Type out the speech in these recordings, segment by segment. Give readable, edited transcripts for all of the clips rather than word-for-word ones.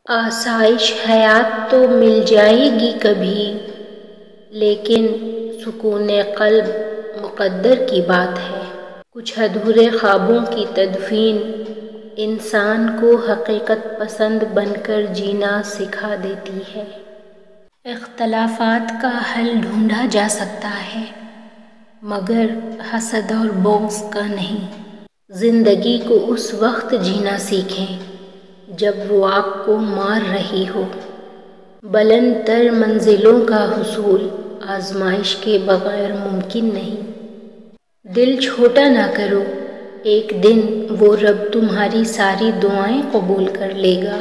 آسائش حیات تو مل جائے گی کبھی، لیکن سکون قلب مقدر کی بات ہے۔ کچھ ادھورے خوابوں کی تدفین انسان کو حقیقت پسند بن کر جینا سکھا دیتی ہے۔ اختلافات کا حل ڈھونڈا جا سکتا ہے، مگر حسد اور بغض کا نہیں۔ زندگی کو اس وقت جینا سیکھیں جب وہ آپ کو مار رہی ہو۔ بلند تر منزلوں کا حصول آزمائش کے بغیر ممکن نہیں۔ دل چھوٹا نہ کرو، ایک دن وہ رب تمہاری ساری دعائیں قبول کر لے گا۔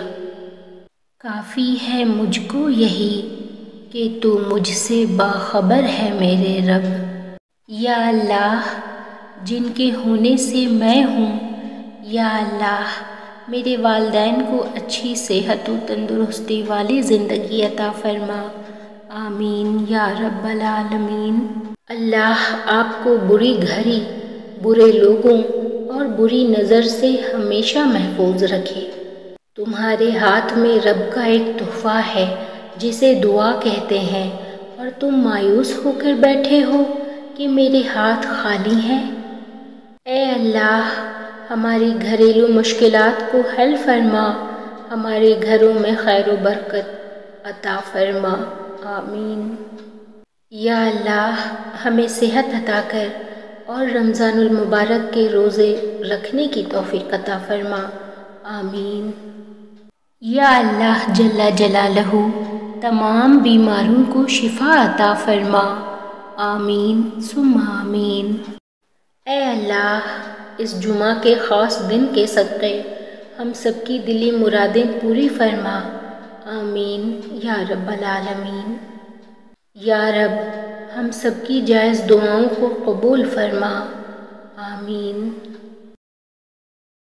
کافی ہے مجھ کو یہی کہ تو مجھ سے باخبر ہے میرے رب۔ یا اللہ، جن کے ہونے سے میں ہوں، یا اللہ میرے والدین کو اچھی صحت و تندرستی والی زندگی عطا فرما، آمین یا رب العالمین۔ اللہ آپ کو بری گھڑی، برے لوگوں اور بری نظر سے ہمیشہ محفوظ رکھے۔ تمہارے ہاتھ میں رب کا ایک تحفہ ہے جسے دعا کہتے ہیں، اور تم مایوس ہو کر بیٹھے ہو کہ میرے ہاتھ خالی ہیں۔ اے اللہ، ہماری گھریلو مشکلات کو حل فرما، ہمارے گھروں میں خیر و برکت عطا فرما، آمین۔ یا اللہ ہمیں صحت عطا کر اور رمضان المبارک کے روزے رکھنے کی توفیق عطا فرما، آمین۔ یا اللہ جل جلالہ تمام بیماروں کو شفا عطا فرما، آمین ثم آمین۔ اے اللہ اس جمعہ کے خاص دن کے صدقے ہم سب کی دلی مرادیں پوری فرما، آمین یا رب العالمین۔ یا رب ہم سب کی جائز دعاؤں کو قبول فرما، آمین۔